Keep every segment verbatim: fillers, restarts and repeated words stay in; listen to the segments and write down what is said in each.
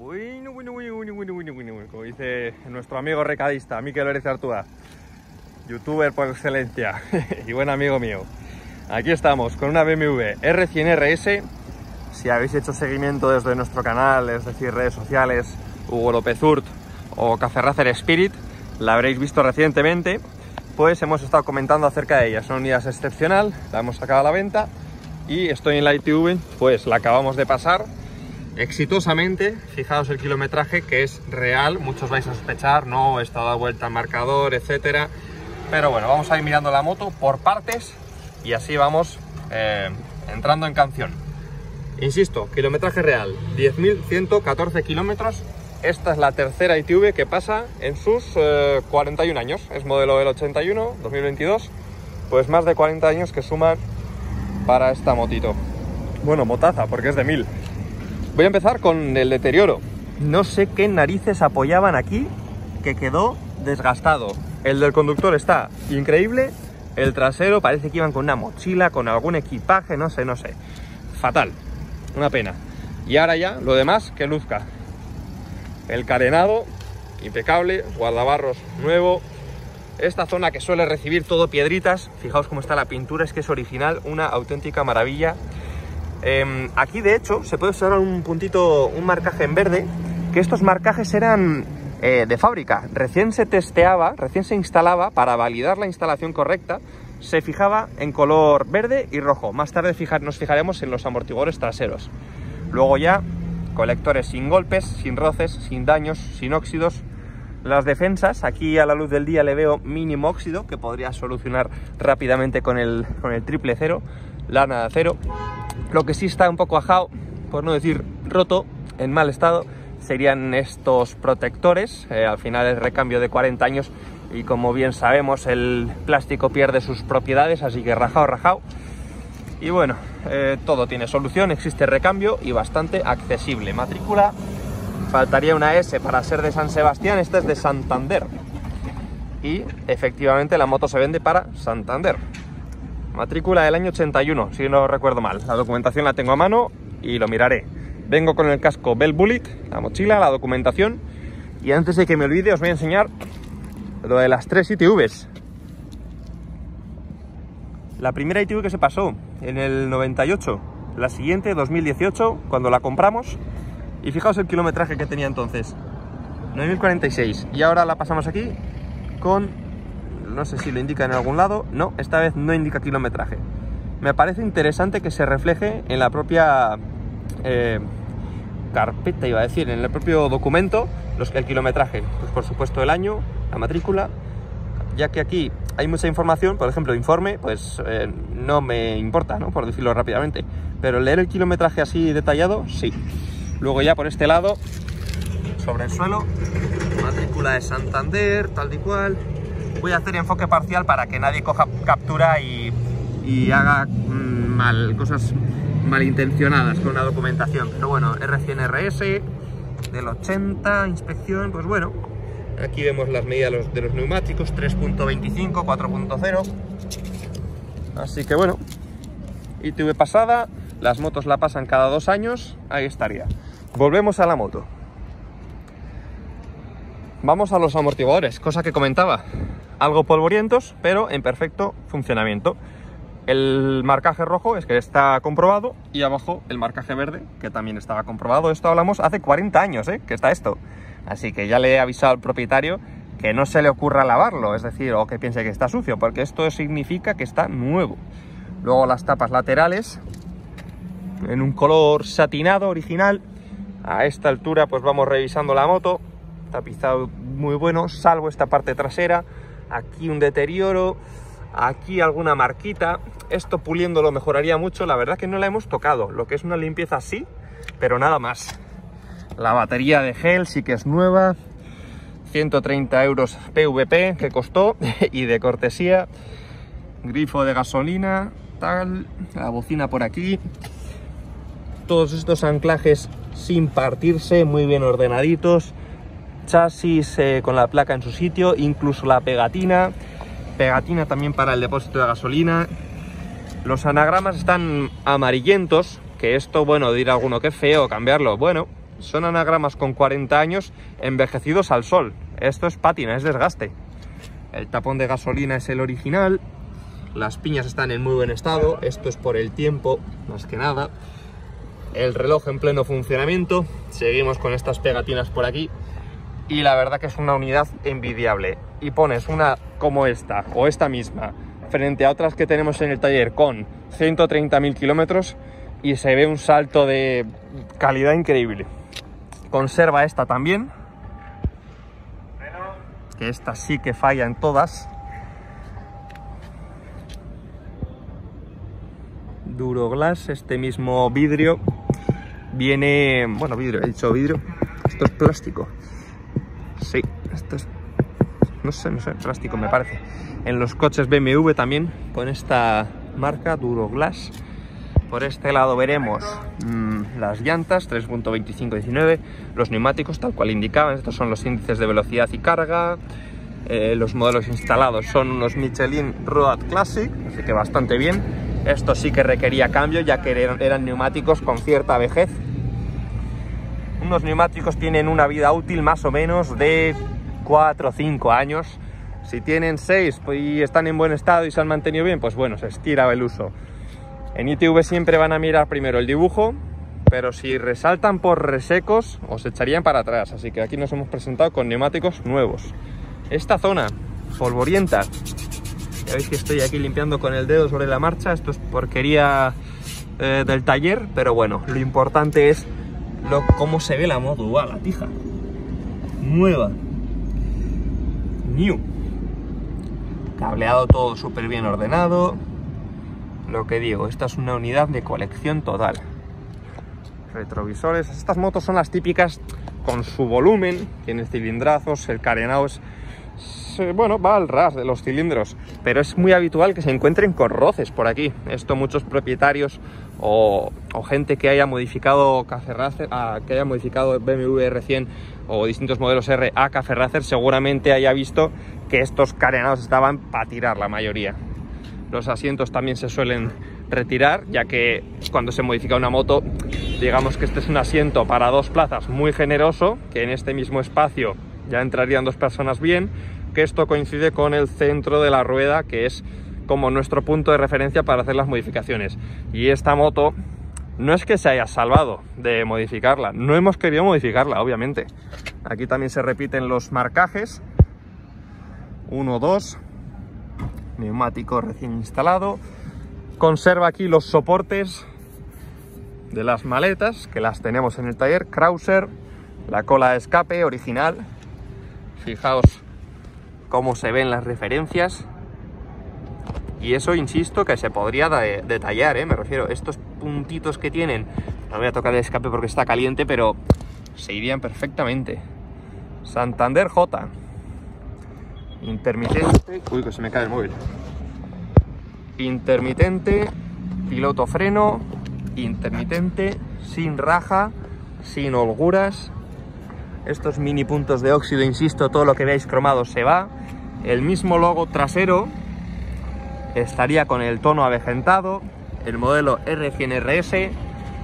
Bueno, bueno, bueno, bueno, bueno, bueno, bueno, bueno. Como dice nuestro amigo recadista, Mikel Lórez Artúa, youtuber por excelencia y buen amigo mío. Aquí estamos con una B M W R cien R S. Si habéis hecho seguimiento desde nuestro canal, es decir, redes sociales, Hugo López Hurt o Café Racer Spirit, la habréis visto recientemente, pues hemos estado comentando acerca de ella. Es una unidad excepcional, la hemos sacado a la venta y estoy en la I T V, pues la acabamos de pasar exitosamente. Fijaos el kilometraje, que es real. Muchos vais a sospechar, no, he estado a vuelta al marcador, etcétera. Pero bueno, vamos a ir mirando la moto por partes y así vamos eh, entrando en canción. Insisto, kilometraje real, diez mil ciento catorce kilómetros. Esta es la tercera I T V que pasa en sus eh, cuarenta y un años. Es modelo del ochenta y uno, dos mil veintidós. Pues más de cuarenta años que suman para esta motito. Bueno, motaza, porque es de mil. Voy a empezar con el deterioro. No sé qué narices apoyaban aquí, que quedó desgastado. El del conductor está increíble. El trasero parece que iban con una mochila, con algún equipaje, no sé, no sé. Fatal. Una pena. Y ahora ya, lo demás, que luzca. El carenado, impecable. Guardabarros nuevo. Esta zona que suele recibir todo piedritas. Fijaos cómo está la pintura, es que es original. Una auténtica maravilla. Eh, aquí de hecho se puede observar un puntito, un marcaje en verde, que estos marcajes eran eh, de fábrica. Recién se testeaba, recién se instalaba, para validar la instalación correcta, se fijaba en color verde y rojo. Más tarde fijar, nos fijaremos en los amortiguadores traseros. Luego ya colectores sin golpes, sin roces, sin daños, sin óxidos. Las defensas, aquí a la luz del día le veo mínimo óxido, que podría solucionar rápidamente con el, con el triple cero, lana de acero. Lo que sí está un poco ajado, por no decir roto, en mal estado, serían estos protectores. Eh, al final es recambio de cuarenta años y, como bien sabemos, el plástico pierde sus propiedades, así que rajado, rajado. Y bueno, eh, todo tiene solución, existe recambio y bastante accesible. Matrícula, faltaría una S para ser de San Sebastián, esta es de Santander. Y efectivamente la moto se vende para Santander. Matrícula del año ochenta y uno, si no recuerdo mal. La documentación la tengo a mano y lo miraré. Vengo con el casco Bell Bullet, la mochila, la documentación. Y antes de que me olvide, os voy a enseñar lo de las tres I T Vs. La primera I T V que se pasó en el noventa y ocho. La siguiente, dos mil dieciocho, cuando la compramos. Y fijaos el kilometraje que tenía entonces. nueve mil cuarenta y seis. Y ahora la pasamos aquí con... no sé si lo indica en algún lado. No, esta vez no indica kilometraje. Me parece interesante que se refleje en la propia eh, carpeta, iba a decir, en el propio documento, los, el kilometraje. Pues por supuesto el año, la matrícula, ya que aquí hay mucha información. Por ejemplo, informe, pues eh, no me importa, ¿no?, por decirlo rápidamente. Pero leer el kilometraje así detallado, sí. Luego ya por este lado, sobre el suelo, matrícula de Santander, tal y cual. Voy a hacer enfoque parcial para que nadie coja captura y, y haga mmm, mal, cosas malintencionadas con la documentación. Pero bueno, R cien R S del ochenta, inspección, pues bueno. Aquí vemos las medidas de los, de los neumáticos, tres punto veinticinco, cuatro punto cero. Así que bueno, I T V pasada, las motos la pasan cada dos años, ahí estaría. Volvemos a la moto. Vamos a los amortiguadores, cosa que comentaba. Algo polvorientos, pero en perfecto funcionamiento. El marcaje rojo es que está comprobado y abajo el marcaje verde, que también estaba comprobado. Esto hablamos hace cuarenta años, ¿eh?, que está esto. Así que ya le he avisado al propietario que no se le ocurra lavarlo, es decir, o que piense que está sucio, porque esto significa que está nuevo. Luego las tapas laterales, en un color satinado original. A esta altura pues vamos revisando la moto. Tapizado muy bueno, salvo esta parte trasera. Aquí un deterioro, aquí alguna marquita. Esto puliéndolo mejoraría mucho. La verdad que no la hemos tocado, lo que es una limpieza así, pero nada más. La batería de gel sí que es nueva, ciento treinta euros P V P que costó y de cortesía. Grifo de gasolina, tal, la bocina por aquí. Todos estos anclajes sin partirse, muy bien ordenaditos. Chasis eh, con la placa en su sitio, incluso la pegatina. Pegatina también para el depósito de gasolina. Los anagramas están amarillentos, que esto, bueno, dirá alguno que feo cambiarlo. Bueno, son anagramas con cuarenta años envejecidos al sol. Esto es pátina, es desgaste. El tapón de gasolina es el original. Las piñas están en muy buen estado. Esto es por el tiempo, más que nada. El reloj en pleno funcionamiento. Seguimos con estas pegatinas por aquí. Y la verdad que es una unidad envidiable. Y pones una como esta, o esta misma, frente a otras que tenemos en el taller con ciento treinta mil kilómetros, y se ve un salto de calidad increíble. Conserva esta también, que esta sí que falla en todas. Duroglass, este mismo vidrio viene, bueno, vidrio, he dicho vidrio, esto es plástico. Sí, esto es, no sé, no sé, plástico me parece. En los coches B M W también con esta marca Duroglass. Por este lado veremos mmm, las llantas tres punto veinticinco diecinueve, los neumáticos tal cual indicaban. Estos son los índices de velocidad y carga. Eh, los modelos instalados son unos Michelin Road Classic, así que bastante bien. Esto sí que requería cambio, ya que eran, eran neumáticos con cierta vejez. Unos neumáticos tienen una vida útil más o menos de cuatro o cinco años. Si tienen seis y están en buen estado y se han mantenido bien, pues bueno, se estira el uso. En I T V siempre van a mirar primero el dibujo, pero si resaltan por resecos os echarían para atrás, así que aquí nos hemos presentado con neumáticos nuevos. Esta zona polvorienta, ya veis que estoy aquí limpiando con el dedo sobre la marcha, esto es porquería eh, del taller, pero bueno, lo importante es lo, cómo se ve la moto. ¡Uah, la tija! Nueva. New. Cableado todo súper bien ordenado. Lo que digo, esta es una unidad de colección total. Retrovisores, estas motos son las típicas con su volumen, tienen cilindrazos, el carenado es, bueno, va al ras de los cilindros, pero es muy habitual que se encuentren con roces por aquí. Esto muchos propietarios o, o gente que haya modificado Cafe Racer, ah, que haya modificado B M W R cien o distintos modelos R a Cafe Racer, seguramente haya visto que estos carenados estaban para tirar la mayoría. Los asientos también se suelen retirar, ya que cuando se modifica una moto, digamos que este es un asiento para dos plazas muy generoso, que en este mismo espacio ya entrarían dos personas bien, que esto coincide con el centro de la rueda, que es como nuestro punto de referencia para hacer las modificaciones. Y esta moto no es que se haya salvado de modificarla, no hemos querido modificarla, obviamente. Aquí también se repiten los marcajes, uno, dos, neumático recién instalado. Conserva aquí los soportes de las maletas, que las tenemos en el taller, Krauser, la cola de escape original. Fijaos cómo se ven las referencias. Y eso, insisto, que se podría de detallar, ¿eh? Me refiero, estos puntitos que tienen, no voy a tocar el escape porque está caliente, pero se irían perfectamente. Santander J. Intermitente. Uy, que se me cae el móvil. Intermitente, piloto freno, intermitente, sin raja, sin holguras. Estos mini puntos de óxido, insisto, todo lo que veáis cromado se va. El mismo logo trasero estaría con el tono avejentado. El modelo R cien R S.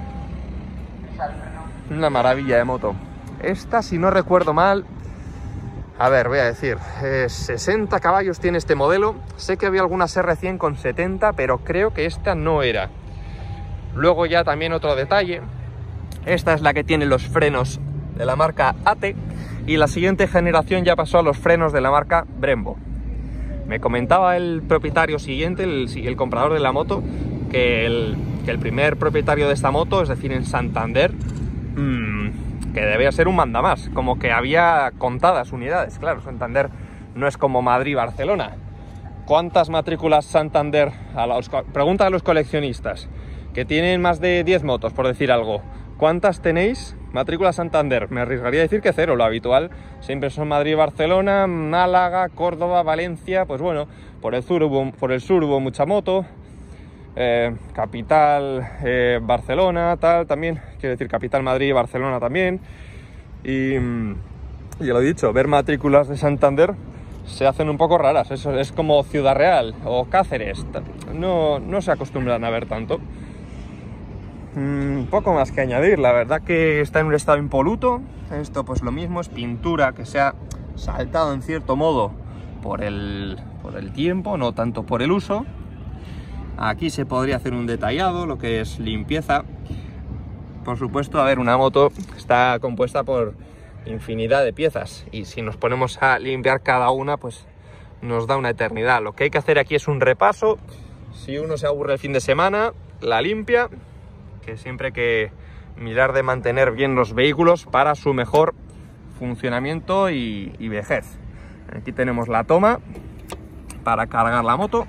Una maravilla de moto. Esta, si no recuerdo mal, a ver, voy a decir, eh, sesenta caballos tiene este modelo. Sé que había algunas R cien con setenta, pero creo que esta no era. Luego ya también otro detalle. Esta es la que tiene los frenos de la marca A T, y la siguiente generación ya pasó a los frenos de la marca Brembo. Me comentaba el propietario siguiente, el, el comprador de la moto, que el, que el primer propietario de esta moto, es decir, en Santander, mmm, que debía ser un mandamás, como que había contadas unidades. Claro, Santander no es como Madrid-Barcelona. ¿Cuántas matrículas Santander? A los, pregunta a los coleccionistas que tienen más de diez motos, por decir algo. ¿Cuántas tenéis matrícula Santander? Me arriesgaría a decir que cero. Lo habitual siempre son Madrid, Barcelona, Málaga, Córdoba, Valencia. Pues bueno, por el sur hubo, por el sur hubo mucha moto. Eh, capital, eh, Barcelona, tal, también. Quiero decir, capital Madrid, Barcelona también. Y, y ya lo he dicho, ver matrículas de Santander se hacen un poco raras. Eso es como Ciudad Real o Cáceres. No, no se acostumbran a ver tanto. mmm, poco más que añadir. La verdad que está en un estado impoluto. Esto pues lo mismo, es pintura que se ha saltado en cierto modo por el, por el tiempo, no tanto por el uso. Aquí se podría hacer un detallado, lo que es limpieza. Por supuesto, a ver, una moto está compuesta por infinidad de piezas y si nos ponemos a limpiar cada una, pues nos da una eternidad. Lo que hay que hacer aquí es un repaso. Si uno se aburre el fin de semana, la limpia, que siempre hay que mirar de mantener bien los vehículos para su mejor funcionamiento y, y vejez. Aquí tenemos la toma para cargar la moto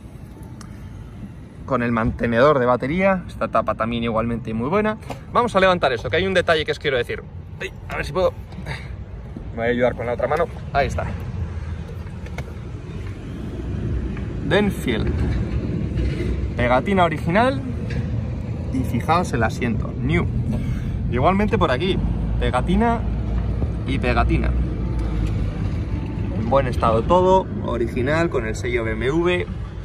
con el mantenedor de batería. Esta tapa también igualmente muy buena. Vamos a levantar esto, que hay un detalle que os quiero decir. Ay, a ver si puedo. Me voy a ayudar con la otra mano. Ahí está. Denfield. Pegatina original. Y fijaos el asiento. New. Igualmente por aquí. Pegatina y pegatina. En buen estado todo. Original con el sello B M W.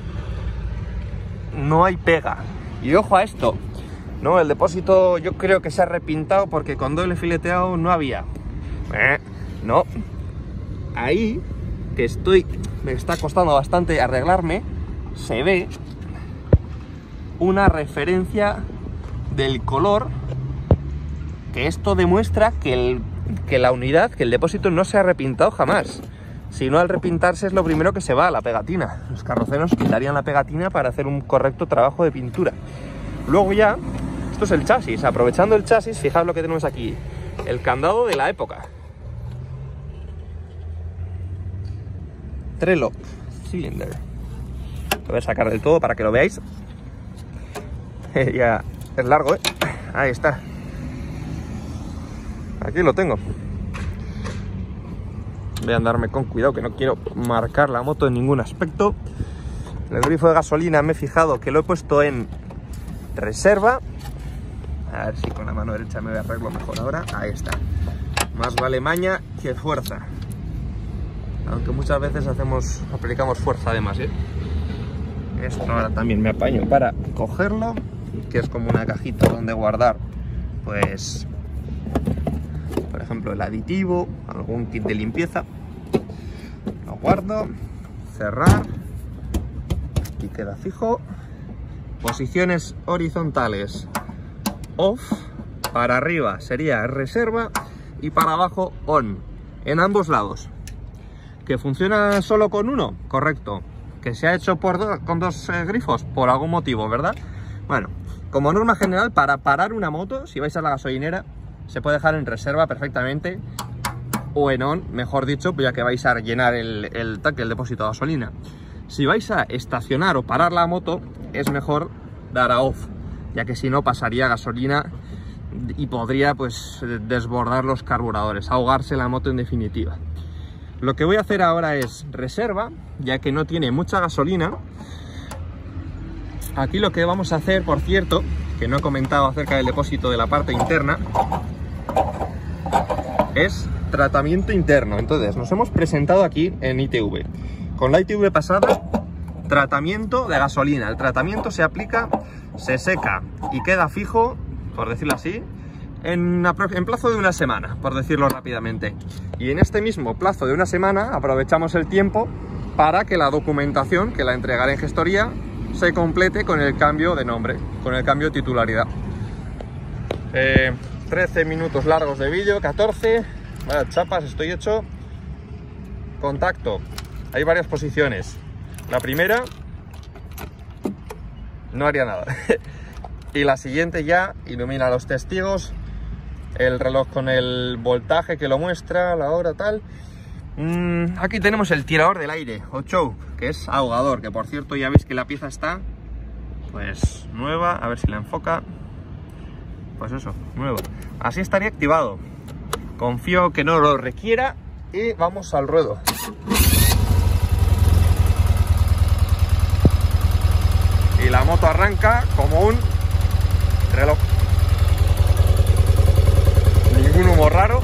No hay pega. Y ojo a esto. No, el depósito yo creo que se ha repintado porque con doble fileteado no había. Eh, no. Ahí, que estoy, me está costando bastante arreglarme, se ve una referencia del color, que esto demuestra que, el, que la unidad, que el depósito no se ha repintado jamás. Si no, al repintarse es lo primero que se va, la pegatina. Los carroceros quitarían la pegatina para hacer un correcto trabajo de pintura. Luego ya, esto es el chasis. Aprovechando el chasis, fijaos lo que tenemos aquí. El candado de la época. Trello Cylinder. Lo voy a sacar del todo para que lo veáis. Ya es largo, ¿eh? Ahí está. Aquí lo tengo. Voy a andarme con cuidado, que no quiero marcar la moto en ningún aspecto. El grifo de gasolina me he fijado que lo he puesto en reserva. A ver si con la mano derecha me arreglo mejor ahora. Ahí está. Más vale maña que fuerza. Aunque muchas veces hacemos, aplicamos fuerza además, ¿eh? Esto ahora también me apaño para cogerlo, que es como una cajita donde guardar, pues, por ejemplo, el aditivo, algún kit de limpieza. Lo guardo, cerrar, aquí queda fijo. Posiciones horizontales off, para arriba sería reserva y para abajo on, en ambos lados. ¿Que funciona solo con uno? Correcto. ¿Que se ha hecho por do con dos eh, grifos? Por algún motivo, ¿verdad? Bueno, como norma general, para parar una moto, si vais a la gasolinera, se puede dejar en reserva perfectamente, o en on, mejor dicho, ya que vais a llenar el, el tanque, el depósito de gasolina. Si vais a estacionar o parar la moto, es mejor dar a off, ya que si no pasaría gasolina y podría pues desbordar los carburadores, ahogarse la moto en definitiva. Lo que voy a hacer ahora es reserva, ya que no tiene mucha gasolina. Aquí lo que vamos a hacer, por cierto, que no he comentado acerca del depósito de la parte interna, es tratamiento interno. Entonces nos hemos presentado aquí en I T V. Con la I T V pasada, tratamiento de gasolina. El tratamiento se aplica, se seca y queda fijo, por decirlo así, en, en plazo de una semana, por decirlo rápidamente. Y en este mismo plazo de una semana aprovechamos el tiempo para que la documentación que la entregaré en gestoría se complete con el cambio de nombre, con el cambio de titularidad. Eh, trece minutos largos de vídeo, catorce. Vaya chapas, estoy hecho. Contacto. Hay varias posiciones. La primera no haría nada. Y la siguiente ya ilumina a los testigos. El reloj con el voltaje que lo muestra, la hora, tal. Mm, aquí tenemos el tirador del aire, o choke, que es ahogador, que por cierto ya veis que la pieza está pues nueva, a ver si la enfoca. Pues eso, nueva. Así estaría activado. Confío que no lo requiera y vamos al ruedo. Y la moto arranca como un reloj. Ningún humo raro.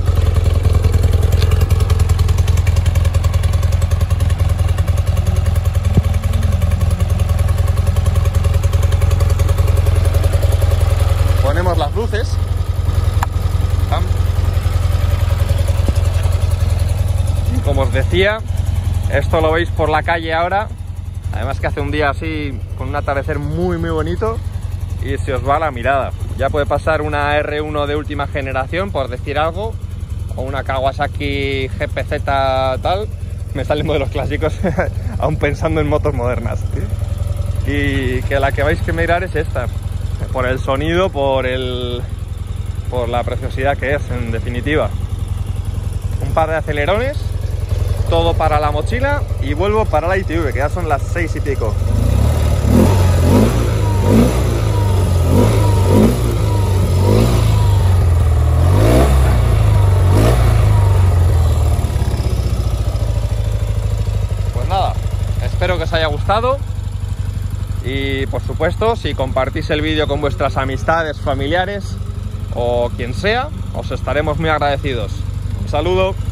como os decía, esto lo veis por la calle ahora, además que hace un día así con un atardecer muy muy bonito y se os va la mirada. Ya puede pasar una R uno de última generación, por decir algo, o una Kawasaki G P Z tal. Me salen modelos clásicos aún pensando en motos modernas. Y que la que vais que mirar es esta, por el sonido, por el por la preciosidad que es, en definitiva. Un par de acelerones, todo para la mochila, y vuelvo para la I T V, que ya son las seis y pico. Pues nada, espero que os haya gustado. Y por supuesto, si compartís el vídeo con vuestras amistades, familiares o quien sea, os estaremos muy agradecidos. Un saludo.